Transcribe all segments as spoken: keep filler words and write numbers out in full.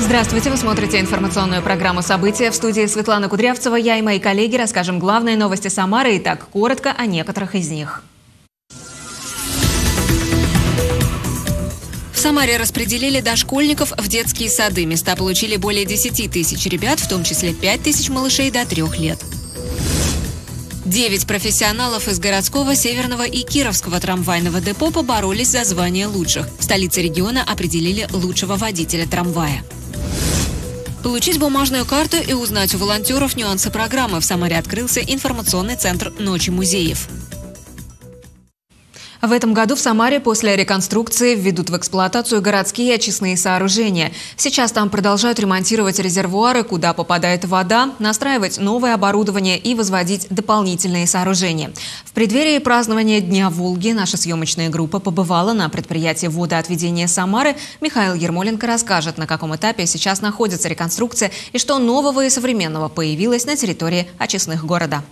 Здравствуйте, вы смотрите информационную программу «События». В студии Светлана Кудрявцева. Я и мои коллеги расскажем главные новости Самары. И так, коротко о некоторых из них. В Самаре распределили дошкольников в детские сады. Места получили более десяти тысяч ребят, в том числе пять тысяч малышей до трех лет. Девять профессионалов из городского, северного и кировского трамвайного депо поборолись за звание лучших. В столице региона определили лучшего водителя трамвая. Получить бумажную карту и узнать у волонтеров нюансы программы. В Самаре открылся информационный центр «Ночи музеев». В этом году в Самаре после реконструкции введут в эксплуатацию городские очистные сооружения. Сейчас там продолжают ремонтировать резервуары, куда попадает вода, настраивать новое оборудование и возводить дополнительные сооружения. В преддверии празднования Дня Волги наша съемочная группа побывала на предприятии водоотведения Самары. Михаил Ермоленко расскажет, на каком этапе сейчас находится реконструкция и что нового и современного появилось на территории очистных города.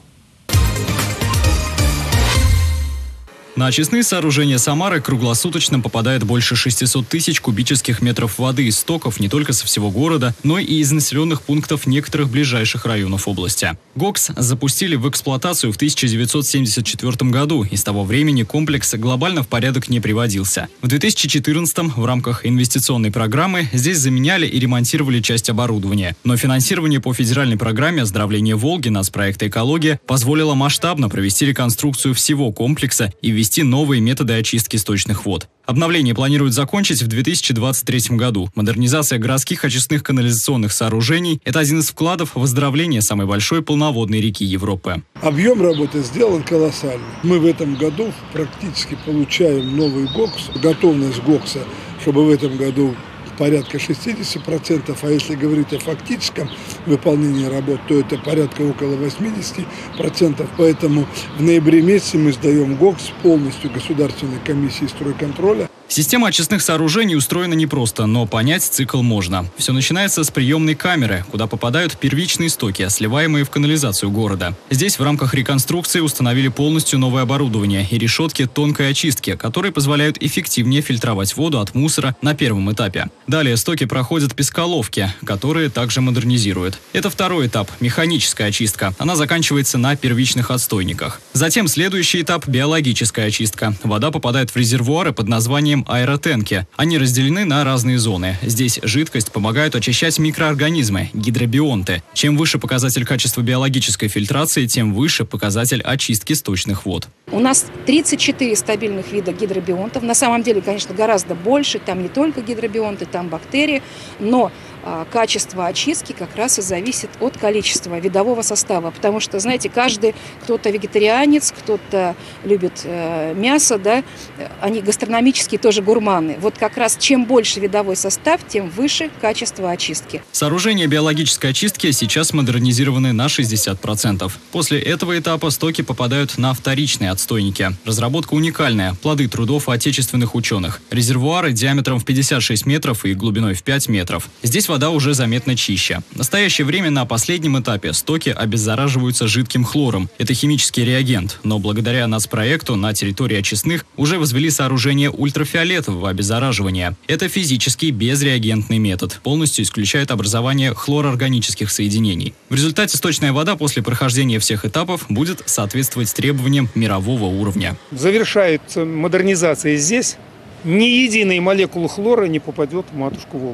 На очистные сооружения Самары круглосуточно попадает больше шестисот тысяч кубических метров воды из стоков не только со всего города, но и из населенных пунктов некоторых ближайших районов области. ГОКС запустили в эксплуатацию в тысяча девятьсот семьдесят четвёртом году, и с того времени комплекс глобально в порядок не приводился. В две тысячи четырнадцатом в рамках инвестиционной программы здесь заменяли и ремонтировали часть оборудования. Но финансирование по федеральной программе «Оздоровление Волги» нацпроекта «Экология» позволило масштабно провести реконструкцию всего комплекса и ввести новые методы очистки сточных вод. Обновление планируют закончить в две тысячи двадцать третьем году. Модернизация городских очистных канализационных сооружений – это один из вкладов в оздоровление самой большой полноводной реки Европы. Объем работы сделан колоссальный. Мы в этом году практически получаем новый ГОКС, готовность ГОКСа, чтобы в этом году порядка шестидесяти процентов, а если говорить о фактическом выполнении работ, то это порядка около восьмидесяти процентов. Поэтому в ноябре месяце мы сдаем ГОКС полностью Государственной комиссии стройконтроля. Система очистных сооружений устроена непросто, но понять цикл можно. Все начинается с приемной камеры, куда попадают первичные стоки, сливаемые в канализацию города. Здесь в рамках реконструкции установили полностью новое оборудование и решетки тонкой очистки, которые позволяют эффективнее фильтровать воду от мусора на первом этапе. Далее стоки проходят песколовки, которые также модернизируют. Это второй этап – механическая очистка. Она заканчивается на первичных отстойниках. Затем следующий этап – биологическая очистка. Вода попадает в резервуары под названием аэротенки. Они разделены на разные зоны. Здесь жидкость помогает очищать микроорганизмы – гидробионты. Чем выше показатель качества биологической фильтрации, тем выше показатель очистки сточных вод. У нас тридцать четыре стабильных вида гидробионтов. На самом деле, конечно, гораздо больше. Там не только гидробионты, там бактерии. Но а, качество очистки как раз и зависит от количества видового состава. Потому что, знаете, каждый, кто-то вегетарианец, кто-то любит э, мясо, да, они гастрономические тоже гурманы. Вот как раз чем больше видовой состав, тем выше качество очистки. Сооружения биологической очистки сейчас модернизированы на шестьдесят процентов. После этого этапа стоки попадают на вторичные отстойники. Разработка уникальная, плоды трудов отечественных ученых. Резервуары диаметром в пятьдесят шесть метров и глубиной в пять метров. Здесь вода уже заметно чище. В настоящее время на последнем этапе стоки обеззараживаются жидким хлором. Это химический реагент, но благодаря нацпроекту на территории очистных уже возвели сооружение ультрафиолетового обеззараживания. Это физический безреагентный метод, полностью исключает образование хлорорганических соединений. В результате сточная вода после прохождения всех этапов будет соответствовать требованиям мирового уровня. Завершается модернизация здесь. Ни единой молекулы хлора не попадет в матушку Волгу.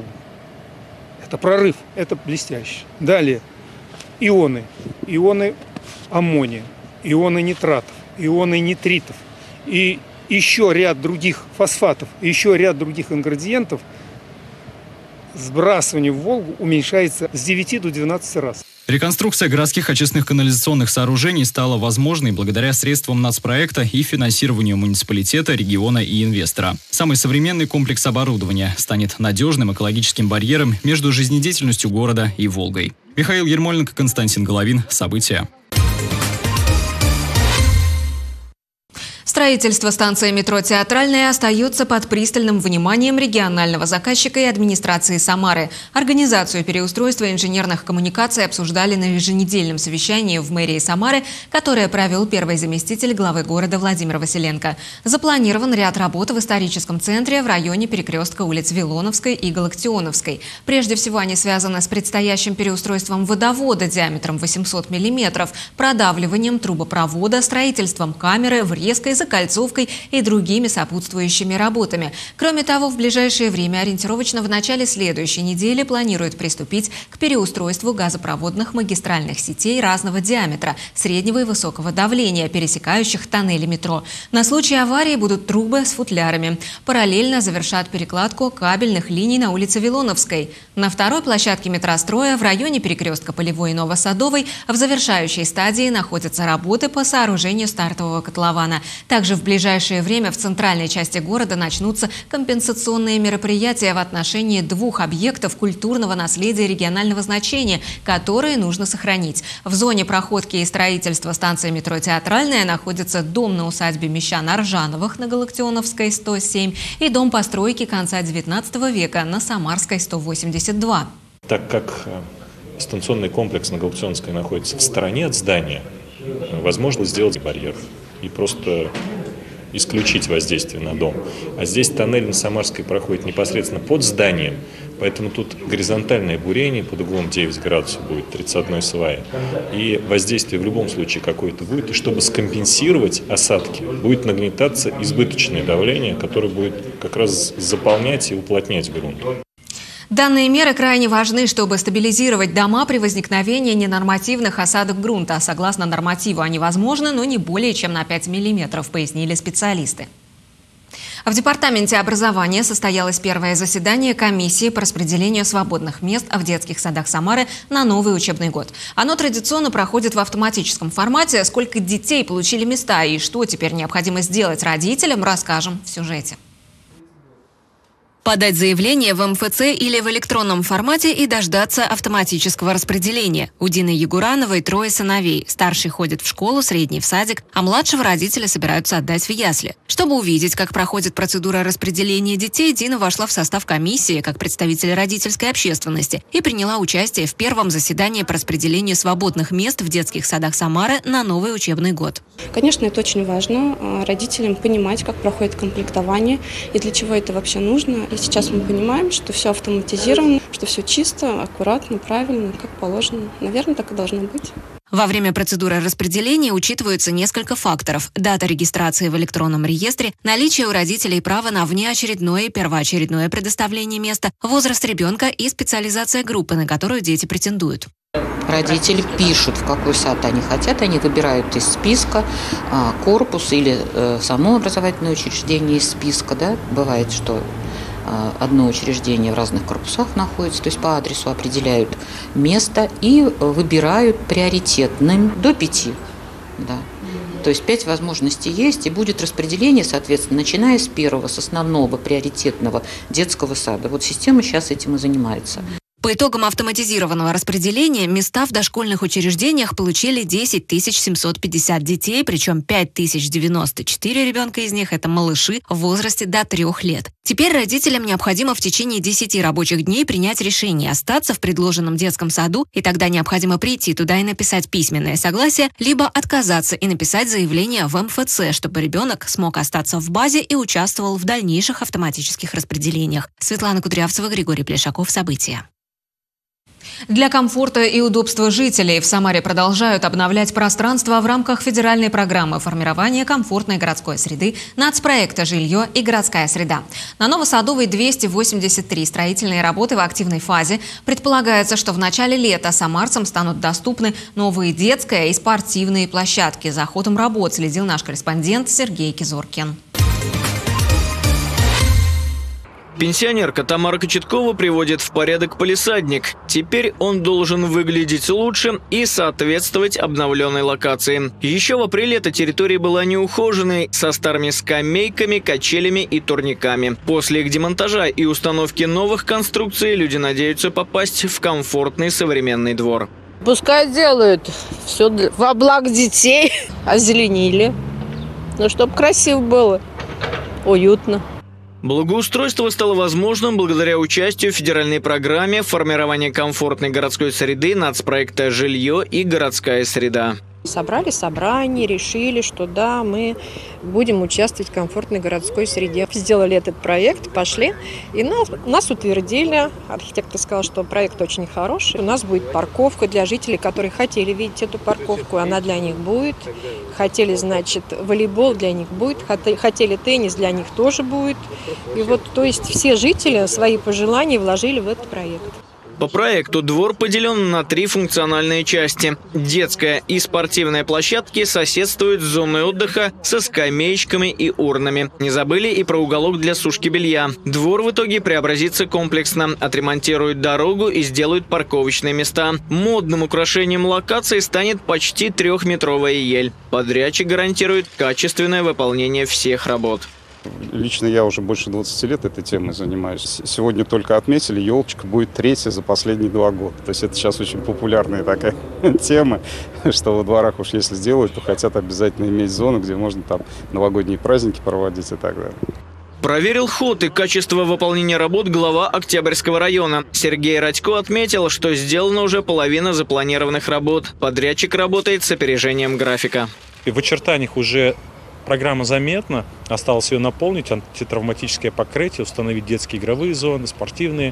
Это прорыв, это блестяще. Далее ионы. Ионы аммония, ионы нитратов, ионы нитритов и еще ряд других фосфатов, еще ряд других ингредиентов. Сбрасывание в Волгу уменьшается с девяти до двенадцати раз. Реконструкция городских очистных канализационных сооружений стала возможной благодаря средствам нацпроекта и финансированию муниципалитета, региона и инвестора. Самый современный комплекс оборудования станет надежным экологическим барьером между жизнедеятельностью города и Волгой. Михаил Ермоленко, Константин Головин. События. Строительство станции метро «Театральная» остается под пристальным вниманием регионального заказчика и администрации Самары. Организацию переустройства инженерных коммуникаций обсуждали на еженедельном совещании в мэрии Самары, которое провел первый заместитель главы города Владимир Василенко. Запланирован ряд работ в историческом центре в районе перекрестка улиц Вилоновской и Галактионовской. Прежде всего они связаны с предстоящим переустройством водовода диаметром восемьсот миллиметров, продавливанием трубопровода, строительством камеры, врезкой, закольцовкой и другими сопутствующими работами. Кроме того, в ближайшее время ориентировочно в начале следующей недели планируют приступить к переустройству газопроводных магистральных сетей разного диаметра, среднего и высокого давления, пересекающих тоннели метро. На случай аварии будут трубы с футлярами. Параллельно завершат перекладку кабельных линий на улице Вилоновской. На второй площадке метростроя в районе перекрестка Полевой и Новосадовой в завершающей стадии находятся работы по сооружению стартового котлована. Также в ближайшее время в центральной части города начнутся компенсационные мероприятия в отношении двух объектов культурного наследия регионального значения, которые нужно сохранить. В зоне проходки и строительства станции метро «Театральная» находится дом на усадьбе мещан Аржановых на Галактионовской сто семь и дом постройки конца девятнадцатого века на Самарской сто восемьдесят два. Так как станционный комплекс на Галактионовской находится в стороне от здания, возможно сделать барьер и просто исключить воздействие на дом. А здесь тоннель на Самарской проходит непосредственно под зданием, поэтому тут горизонтальное бурение под углом девять градусов будет тридцать одной сваи. И воздействие в любом случае какое-то будет. И чтобы скомпенсировать осадки, будет нагнетаться избыточное давление, которое будет как раз заполнять и уплотнять грунт. Данные меры крайне важны, чтобы стабилизировать дома при возникновении ненормативных осадок грунта. Согласно нормативу, они возможны, но не более чем на пять миллиметров, пояснили специалисты. В Департаменте образования состоялось первое заседание комиссии по распределению свободных мест в детских садах Самары на новый учебный год. Оно традиционно проходит в автоматическом формате. Сколько детей получили места и что теперь необходимо сделать родителям, расскажем в сюжете. Подать заявление в эм эф цэ или в электронном формате и дождаться автоматического распределения. У Дины Ягурановой трое сыновей. Старший ходит в школу, средний в садик, а младшего родители собираются отдать в ясли. Чтобы увидеть, как проходит процедура распределения детей, Дина вошла в состав комиссии как представитель родительской общественности и приняла участие в первом заседании по распределению свободных мест в детских садах Самары на новый учебный год. Конечно, это очень важно, родителям понимать, как проходит комплектование и для чего это вообще нужно. И сейчас мы понимаем, что все автоматизировано, что все чисто, аккуратно, правильно, как положено. Наверное, так и должно быть. Во время процедуры распределения учитываются несколько факторов. Дата регистрации в электронном реестре, наличие у родителей права на внеочередное и первоочередное предоставление места, возраст ребенка и специализация группы, на которую дети претендуют. Родители пишут, в какой сад они хотят, они выбирают из списка а, корпус или а, само образовательное учреждение из списка. Да? Бывает, что а, одно учреждение в разных корпусах находится, то есть по адресу определяют место и выбирают приоритетным до пяти. Да. То есть пять возможностей есть, и будет распределение, соответственно, начиная с первого, с основного приоритетного детского сада. Вот система сейчас этим и занимается. По итогам автоматизированного распределения места в дошкольных учреждениях получили десять тысяч семьсот пятьдесят детей, причем пять тысяч девяносто четыре ребенка из них – это малыши в возрасте до трех лет. Теперь родителям необходимо в течение десяти рабочих дней принять решение остаться в предложенном детском саду, и тогда необходимо прийти туда и написать письменное согласие, либо отказаться и написать заявление в эм эф цэ, чтобы ребенок смог остаться в базе и участвовал в дальнейших автоматических распределениях. Светлана Кудрявцева, Григорий Плешаков. События. Для комфорта и удобства жителей в Самаре продолжают обновлять пространство в рамках федеральной программы формирования комфортной городской среды нацпроекта «Жилье и городская среда». На Новосадовой двести восемьдесят три строительные работы в активной фазе. Предполагается, что в начале лета самарцам станут доступны новые детские и спортивные площадки. За ходом работ следил наш корреспондент Сергей Кизоркин. Пенсионерка Тамара Кочеткова приводит в порядок палисадник. Теперь он должен выглядеть лучше и соответствовать обновленной локации. Еще в апреле эта территория была неухоженной, со старыми скамейками, качелями и турниками. После их демонтажа и установки новых конструкций люди надеются попасть в комфортный современный двор. Пускай делают все во благо детей, озеленили. Но чтобы красиво было, уютно. Благоустройство стало возможным благодаря участию в федеральной программе формирования комфортной городской среды нацпроекта «Жилье и городская среда». Собрали собрание, решили, что да, мы будем участвовать в комфортной городской среде. Сделали этот проект, пошли, и нас, нас утвердили. Архитектор сказал, что проект очень хороший. У нас будет парковка для жителей, которые хотели видеть эту парковку, она для них будет. Хотели, значит, волейбол для них будет, хотели теннис для них тоже будет. И вот, то есть все жители свои пожелания вложили в этот проект. По проекту двор поделен на три функциональные части. Детская и спортивная площадки соседствуют с зоной отдыха со скамеечками и урнами. Не забыли и про уголок для сушки белья. Двор в итоге преобразится комплексно. Отремонтируют дорогу и сделают парковочные места. Модным украшением локации станет почти трехметровая ель. Подрядчик гарантирует качественное выполнение всех работ. Лично я уже больше двадцати лет этой темой занимаюсь. Сегодня только отметили, елочка будет третья за последние два года. То есть это сейчас очень популярная такая тема, что во дворах уж если сделают, то хотят обязательно иметь зону, где можно там новогодние праздники проводить и так далее. Проверил ход и качество выполнения работ глава Октябрьского района. Сергей Радько отметил, что сделана уже половина запланированных работ. Подрядчик работает с опережением графика. И в очертаниях уже программа заметна. Осталось ее наполнить, антитравматическое покрытие, установить детские игровые зоны, спортивные,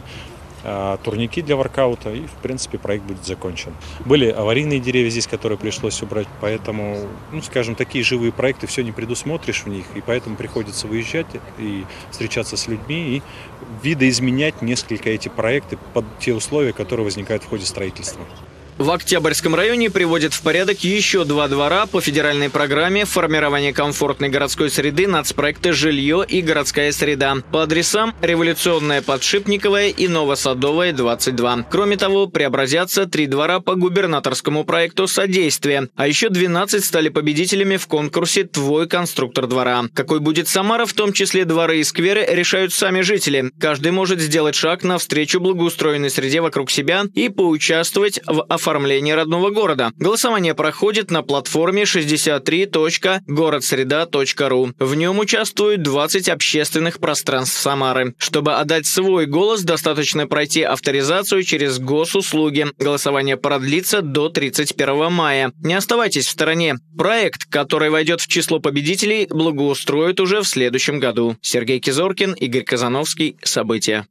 э, турники для воркаута. И, в принципе, проект будет закончен. Были аварийные деревья здесь, которые пришлось убрать. Поэтому, ну, скажем, такие живые проекты все не предусмотришь в них. И поэтому приходится выезжать и встречаться с людьми и видоизменять несколько эти проекты под те условия, которые возникают в ходе строительства. В Октябрьском районе приводят в порядок еще два двора по федеральной программе формирования комфортной городской среды нацпроекта «Жилье и городская среда» по адресам Революционная, Подшипниковая и Новосадовая, двадцать два. Кроме того, преобразятся три двора по губернаторскому проекту «Содействие», а еще двенадцать стали победителями в конкурсе «Твой конструктор двора». Какой будет Самара, в том числе дворы и скверы, решают сами жители. Каждый может сделать шаг навстречу благоустроенной среде вокруг себя и поучаствовать в оформлении оформления родного города. Голосование проходит на платформе шестьдесят три точка город среда точка ру. В нем участвуют двадцать общественных пространств Самары. Чтобы отдать свой голос, достаточно пройти авторизацию через госуслуги. Голосование продлится до тридцать первого мая. Не оставайтесь в стороне. Проект, который войдет в число победителей, благоустроят уже в следующем году. Сергей Кизоркин, Игорь Казановский. События.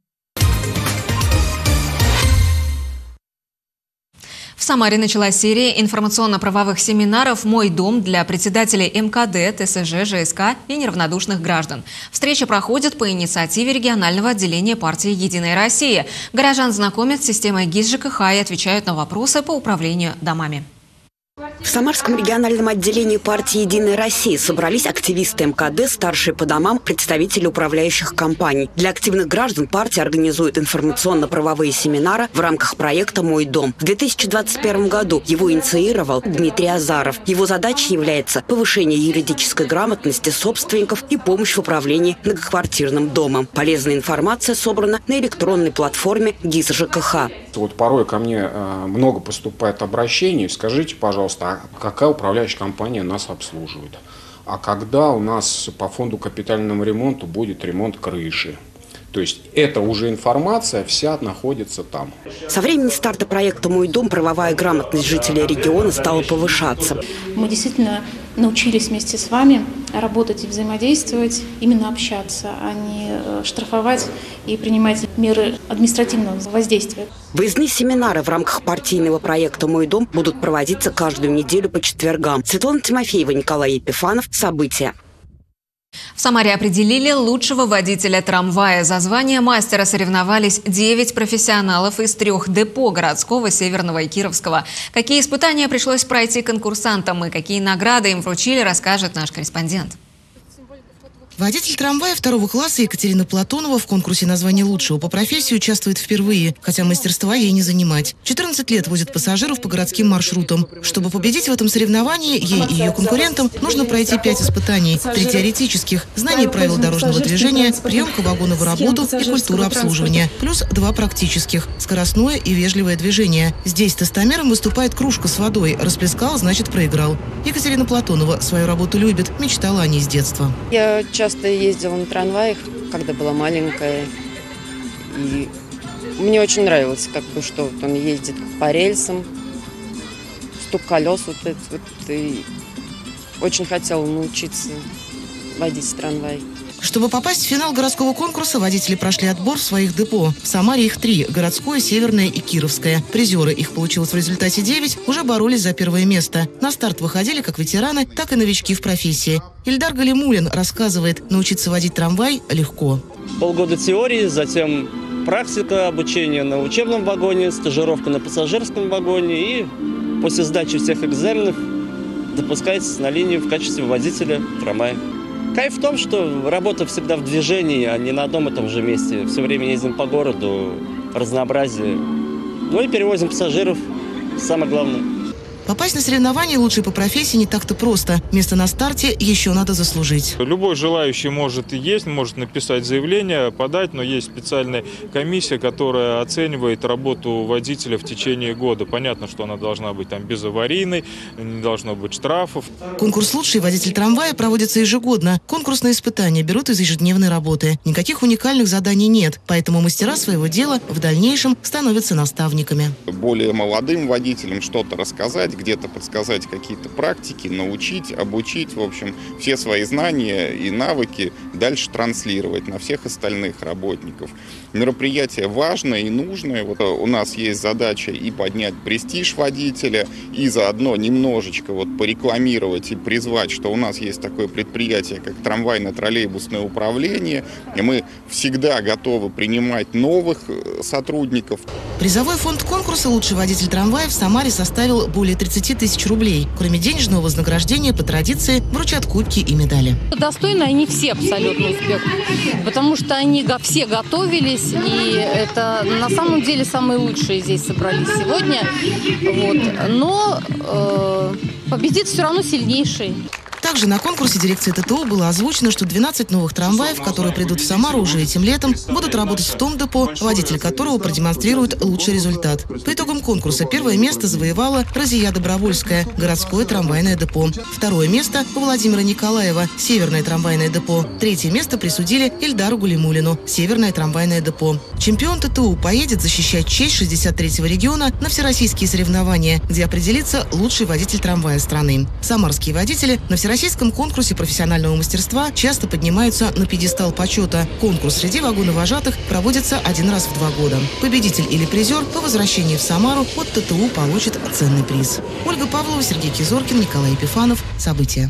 В Самаре началась серия информационно-правовых семинаров «Мой дом» для председателей эм ка дэ, тэ эс жэ, жэ эс ка и неравнодушных граждан. Встреча проходит по инициативе регионального отделения партии «Единая Россия». Горожан знакомят с системой ГИС жэ ка ха и отвечают на вопросы по управлению домами. В Самарском региональном отделении партии «Единая Россия» собрались активисты эм ка дэ, старшие по домам, представители управляющих компаний. Для активных граждан партия организует информационно-правовые семинары в рамках проекта «Мой дом». В две тысячи двадцать первом году его инициировал Дмитрий Азаров. Его задачей является повышение юридической грамотности собственников и помощь в управлении многоквартирным домом. Полезная информация собрана на электронной платформе ГИС жэ ка ха. Вот порой ко мне много поступает обращений. Скажите, пожалуйста, а какая управляющая компания нас обслуживает? А когда у нас по фонду капитального ремонта будет ремонт крыши? То есть это уже информация вся находится там. Со времени старта проекта «Мой дом» правовая грамотность жителей региона стала повышаться. Мы действительно научились вместе с вами работать и взаимодействовать, именно общаться, а не штрафовать и принимать меры административного воздействия. Выездные семинары в рамках партийного проекта «Мой дом» будут проводиться каждую неделю по четвергам. Светлана Тимофеева, Николай Епифанов. События. В Самаре определили лучшего водителя трамвая. За звание мастера соревновались девять профессионалов из трех депо городского, Северного и Кировского. Какие испытания пришлось пройти конкурсантам и какие награды им вручили, расскажет наш корреспондент. Водитель трамвая второго класса Екатерина Платонова в конкурсе на звание лучшего по профессии участвует впервые, хотя мастерства ей не занимать. четырнадцать лет возит пассажиров по городским маршрутам. Чтобы победить в этом соревновании, ей и ее конкурентам нужно пройти пять испытаний. Три теоретических – знание правил дорожного движения, приемка вагона в работу и культура обслуживания. Плюс два практических – скоростное и вежливое движение. Здесь тестомером выступает кружка с водой. Расплескал – значит проиграл. Екатерина Платонова свою работу любит, мечтала о ней с детства. Я часто ездила на трамваях, когда была маленькая. И мне очень нравилось, как бы, что вот он ездит по рельсам, стук колес вот этот вот. И очень хотела научиться водить трамвай. Чтобы попасть в финал городского конкурса, водители прошли отбор в своих депо. В Самаре их три – городское, северное и кировское. Призеры, их получилось в результате девять, уже боролись за первое место. На старт выходили как ветераны, так и новички в профессии. Ильдар Галимулин рассказывает, научиться водить трамвай легко. Полгода теории, затем практика, обучение на учебном вагоне, стажировка на пассажирском вагоне и после сдачи всех экзаменов допускается на линию в качестве водителя трамвая. Кайф в том, что работа всегда в движении, а не на одном и том же месте. Все время ездим по городу, разнообразие. Ну и перевозим пассажиров, самое главное. Попасть на соревнования лучшей по профессии не так-то просто. Место на старте еще надо заслужить. Любой желающий может и есть, может написать заявление, подать, но есть специальная комиссия, которая оценивает работу водителя в течение года. Понятно, что она должна быть там безаварийной, не должно быть штрафов. Конкурс «Лучший водитель трамвая» проводится ежегодно. Конкурсные испытания берут из ежедневной работы. Никаких уникальных заданий нет, поэтому мастера своего дела в дальнейшем становятся наставниками. Более молодым водителям что-то рассказать, где-то подсказать какие-то практики, научить, обучить, в общем, все свои знания и навыки дальше транслировать на всех остальных работников. Мероприятие важное и нужное. Вот у нас есть задача и поднять престиж водителя, и заодно немножечко вот порекламировать и призвать, что у нас есть такое предприятие, как трамвайно-троллейбусное управление, и мы всегда готовы принимать новых сотрудников. Призовой фонд конкурса «Лучший водитель трамвая» в Самаре составил более тридцати тысяч рублей. Кроме денежного вознаграждения, по традиции вручат кубки и медали. Достойны они все абсолютно успех, потому что они все готовились, и это на самом деле самые лучшие здесь собрались сегодня. Вот. Но э, победит все равно сильнейший. Также на конкурсе дирекции ТТУ было озвучено, что двенадцать новых трамваев, которые придут в Самару уже этим летом, будут работать в том депо, водитель которого продемонстрирует лучший результат. По итогам конкурса первое место завоевала Разия Добровольская, городское трамвайное депо. Второе место у Владимира Николаева, северное трамвайное депо. Третье место присудили Ильдару Гулимулину, северное трамвайное депо. Чемпион ТТУ поедет защищать честь шестьдесят третьего региона на всероссийские соревнования, где определится лучший водитель трамвая страны. Самарские водители на всероссийском В российском конкурсе профессионального мастерства часто поднимаются на пьедестал почета. Конкурс среди вагоновожатых проводится один раз в два года. Победитель или призер по возвращении в Самару от ТТУ получит ценный приз. Ольга Павлова, Сергей Кизоркин, Николай Епифанов. События.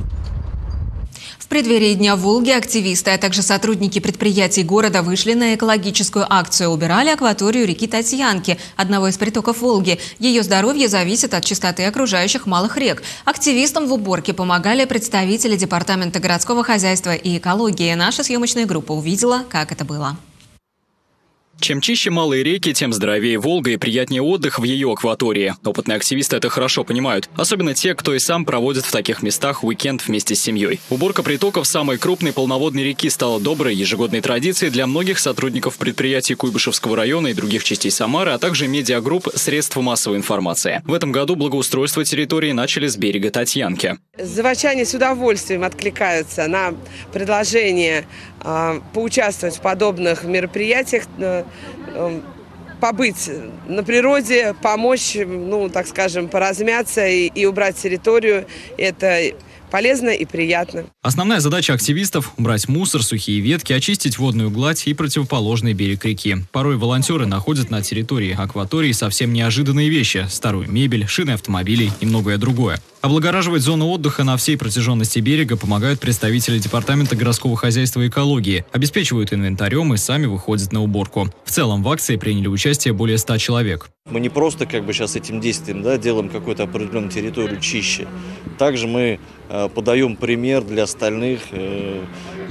В преддверии Дня Волги активисты, а также сотрудники предприятий города вышли на экологическую акцию. Убирали акваторию реки Татьянки, одного из притоков Волги. Ее здоровье зависит от чистоты окружающих малых рек. Активистам в уборке помогали представители Департамента городского хозяйства и экологии. Наша съемочная группа увидела, как это было. Чем чище малые реки, тем здоровее Волга и приятнее отдых в ее акватории. Опытные активисты это хорошо понимают. Особенно те, кто и сам проводит в таких местах уикенд вместе с семьей. Уборка притоков самой крупной полноводной реки стала доброй ежегодной традицией для многих сотрудников предприятий Куйбышевского района и других частей Самары, а также медиагрупп средств массовой информации. В этом году благоустройство территории начали с берега Татьянки. Заводчане с удовольствием откликаются на предложение э, поучаствовать в подобных мероприятиях, э, э, побыть на природе, помочь, ну, так скажем, поразмяться и, и убрать территорию. Это полезно и приятно. Основная задача активистов – убрать мусор, сухие ветки, очистить водную гладь и противоположный берег реки. Порой волонтеры находят на территории акватории совсем неожиданные вещи – старую мебель, шины автомобилей и многое другое. Облагораживать зону отдыха на всей протяженности берега помогают представители Департамента городского хозяйства и экологии, обеспечивают инвентарем и сами выходят на уборку. В целом в акции приняли участие более ста человек. Мы не просто как бы сейчас этим действием, да, делаем какую-то определенную территорию чище. Также мы э, подаем пример для остальных. Э,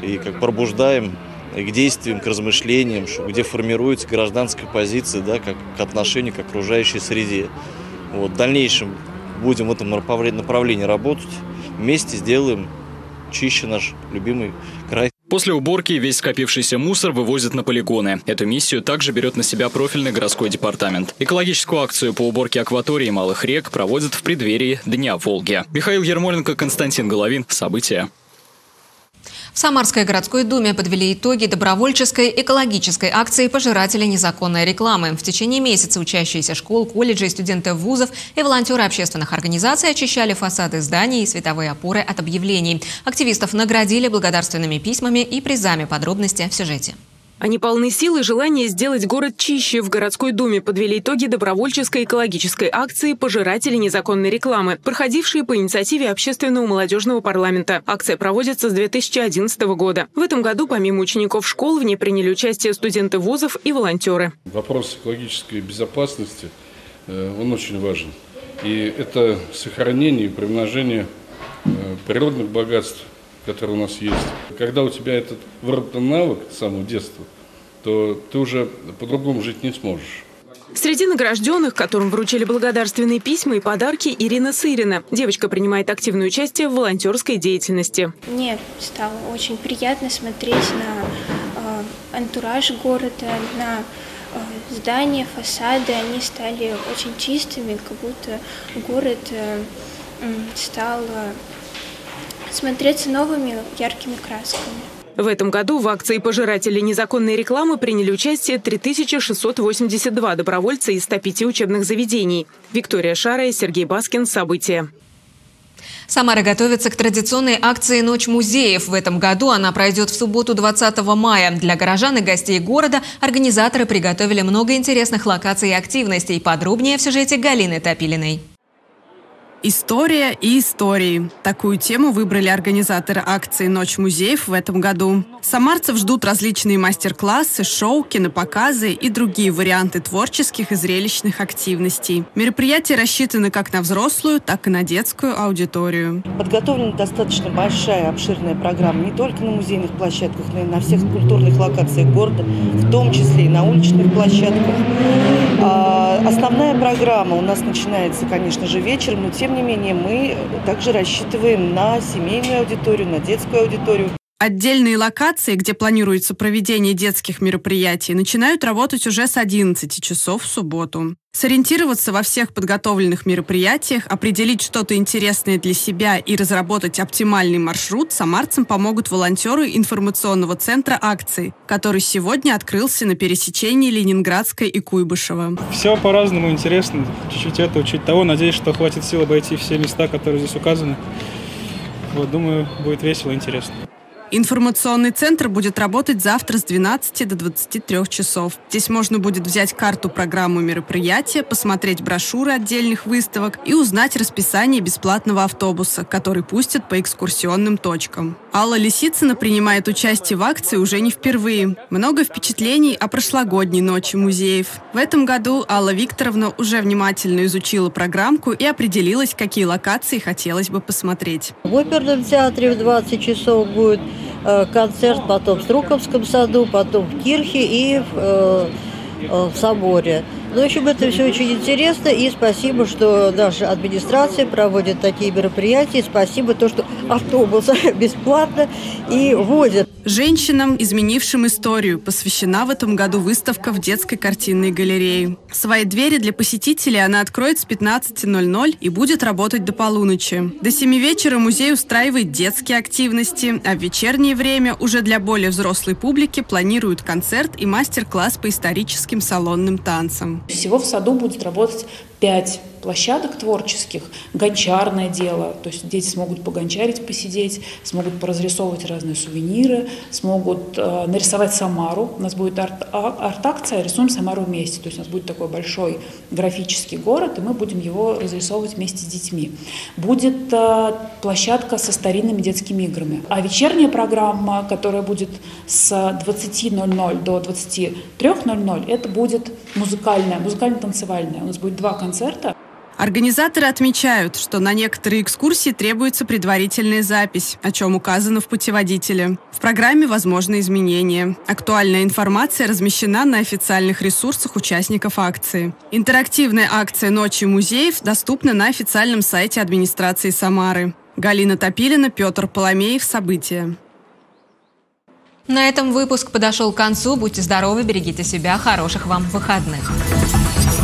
и как пробуждаем к действиям, к размышлениям, где формируется гражданская позиция, да, как к отношению к окружающей среде. Вот, в дальнейшем будем в этом направлении работать, вместе сделаем чище наш любимый край. После уборки весь скопившийся мусор вывозят на полигоны. Эту миссию также берет на себя профильный городской департамент. Экологическую акцию по уборке акватории малых рек проводят в преддверии Дня Волги. Михаил Ермоленко, Константин Головин. События. В Самарской городской думе подвели итоги добровольческой экологической акции «Пожиратели незаконной рекламы». В течение месяца учащиеся школ, колледжей, студенты вузов и волонтеры общественных организаций очищали фасады зданий и световые опоры от объявлений. Активистов наградили благодарственными письмами и призами. Подробности в сюжете. Они полны сил и желания сделать город чище. В городской думе подвели итоги добровольческой экологической акции «Пожиратели незаконной рекламы», проходившей по инициативе Общественного молодежного парламента. Акция проводится с две тысячи одиннадцатого года. В этом году помимо учеников школ в ней приняли участие студенты вузов и волонтеры. Вопрос экологической безопасности, он очень важен. И это сохранение и примножение природных богатств, который у нас есть. Когда у тебя этот выработан навык с самого детства, то ты уже по-другому жить не сможешь. Среди награжденных, которым вручили благодарственные письма и подарки, Ирина Сырина. Девочка принимает активное участие в волонтерской деятельности. Мне стало очень приятно смотреть на э, антураж города, на э, здания, фасады. Они стали очень чистыми, как будто город э, стал... Э, смотреться новыми яркими красками. В этом году в акции «Пожиратели незаконной рекламы» приняли участие три тысячи шестьсот восемьдесят два добровольца из ста пяти учебных заведений. Виктория Шарая, Сергей Баскин. События. Самара готовится к традиционной акции «Ночь музеев». В этом году она пройдет в субботу двадцатого мая. Для горожан и гостей города организаторы приготовили много интересных локаций и активностей. Подробнее в сюжете Галины Топилиной. История и истории. Такую тему выбрали организаторы акции «Ночь музеев» в этом году. Самарцев ждут различные мастер-классы, шоу, кинопоказы и другие варианты творческих и зрелищных активностей. Мероприятия рассчитаны как на взрослую, так и на детскую аудиторию. Подготовлена достаточно большая, обширная программа не только на музейных площадках, но и на всех культурных локациях города, в том числе и на уличных площадках. Основная программа у нас начинается, конечно же, вечером, но тем не менее мы также рассчитываем на семейную аудиторию, на детскую аудиторию. Отдельные локации, где планируется проведение детских мероприятий, начинают работать уже с одиннадцати часов в субботу. Сориентироваться во всех подготовленных мероприятиях, определить что-то интересное для себя и разработать оптимальный маршрут самарцам помогут волонтеры информационного центра акции, который сегодня открылся на пересечении Ленинградской и Куйбышева. Все по-разному интересно. Чуть-чуть это, чуть того. Надеюсь, что хватит сил обойти все места, которые здесь указаны. Вот, думаю, будет весело и интересно. Информационный центр будет работать завтра с двенадцати до двадцати трёх часов. Здесь можно будет взять карту программы мероприятия, посмотреть брошюры отдельных выставок и узнать расписание бесплатного автобуса, который пустят по экскурсионным точкам. Алла Лисицына принимает участие в акции уже не впервые. Много впечатлений о прошлогодней ночи музеев. В этом году Алла Викторовна уже внимательно изучила программку и определилась, какие локации хотелось бы посмотреть. В оперном театре в двадцать часов будет концерт, потом в Струковском саду, потом в Кирхе и в, э, в соборе. Ну, в общем, это все очень интересно, и спасибо, что наша администрация проводит такие мероприятия, и спасибо то, что автобус бесплатно и возят. Женщинам, изменившим историю, посвящена в этом году выставка в детской картинной галерее. Свои двери для посетителей она откроет с пятнадцати ноль-ноль и будет работать до полуночи. До семи вечера музей устраивает детские активности, а в вечернее время уже для более взрослой публики планируют концерт и мастер-класс по историческим салонным танцам. Всего в саду будет работать пять площадок творческих, гончарное дело, то есть дети смогут погончарить, посидеть, смогут поразрисовывать разные сувениры, смогут э, нарисовать Самару. У нас будет арт, арт-акция «Рисуем Самару вместе», то есть у нас будет такой большой графический город, и мы будем его разрисовывать вместе с детьми. Будет э, площадка со старинными детскими играми. А вечерняя программа, которая будет с двадцати ноль-ноль до двадцати трёх ноль-ноль, это будет музыкальная, музыкально-танцевальная. У нас будет два концерта. Организаторы отмечают, что на некоторые экскурсии требуется предварительная запись, о чем указано в путеводителе. В программе возможны изменения. Актуальная информация размещена на официальных ресурсах участников акции. Интерактивная акция «Ночи музеев» доступна на официальном сайте администрации Самары. Галина Топилина, Петр Поломеев. События. На этом выпуск подошел к концу. Будьте здоровы, берегите себя. Хороших вам выходных.